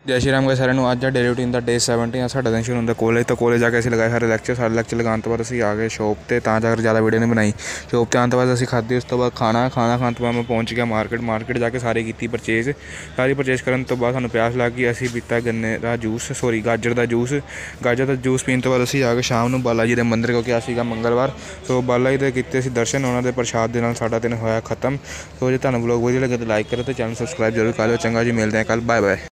जय श्री राम सारे ਨੂੰ ਅੱਜ ਆ ਡੇਲੀ ਰੂਟੀਨ ਦਾ ਡੇ 17 ਆ। ਸਾਡਾ ਦਿਨ ਸ਼ੁਰੂ ਹੁੰਦਾ ਕਾਲਜ ਤੋਂ। ਕਾਲਜ ਜਾ ਕੇ ਅਸੀਂ ਲਗਾਏ ਸਾਰੇ ਲੈਕਚਰ ਲਗਾਉਣ ਤੋਂ ਬਾਅਦ ਅਸੀਂ ਆ ਗਏ ਸ਼ੋਪ 'ਤੇ, ਤਾਂ ਜਾ ਕੇ ਜ਼ਿਆਦਾ ਵੀਡੀਓ ਨਹੀਂ ਬਣਾਈ। ਸ਼ੋਪ 'ਤੇ ਆਉਣ ਤੋਂ ਬਾਅਦ ਅਸੀਂ ਖਾਧੀ, ਉਸ ਤੋਂ ਬਾਅਦ ਖਾਣਾ ਖਾਣ ਤੋਂ ਬਾਅਦ ਮੈਂ ਪਹੁੰਚ ਗਿਆ ਮਾਰਕੀਟ ਜਾ ਕੇ ਸਾਰੀ ਕੀਤੀ ਪਰਚੇਜ਼ ਕਰਨ ਤੋਂ ਬਾਅਦ ਸਾਨੂੰ ਪਿਆਸ ਲੱਗ ਗਈ। ਅਸੀਂ ਪੀਤਾ ਗਾਜਰ ਦਾ ਜੂਸ ਪੀਣ ਤੋਂ ਬਾਅਦ ਅਸੀਂ ਆ ਕੇ ਸ਼ਾਮ ਨੂੰ ਬਾਲਾ ਜੀ ਦੇ ਮੰਦਿਰ, ਕਿਉਂਕਿ ਅੱਜ ਸੀਗਾ ਮੰਗਲਵਾਰ। ਸੋ ਬਾਲਾ ਜੀ ਦੇ ਕੀਤੇ ਅਸੀਂ ਦਰਸ਼ਨ, ਉਹਨਾਂ ਦੇ ਪ੍ਰਸ਼ਾਦ ਦੇ ਨਾਲ ਸਾਡਾ ਦਿਨ ਹੋਇਆ ਖਤਮ। ਸੋ ਜੇ ਤੁਹਾਨੂੰ ਵਲੋਗ ਵਧੀਆ ਲੱਗੇ ਤਾਂ ਲਾਈਕ ਕਰੋ ਅਤੇ ਚੈਨਲ ਸਬਸਕ੍ਰਾਈਬ ਜ਼ਰੂਰ ਕਰ ਲਿਓ। ਚੰਗਾ ਜੀ, ਮਿਲਦੇ ਹਾਂ ਕੱਲ੍ਹ, ਬਾਏ ਬਾਏ।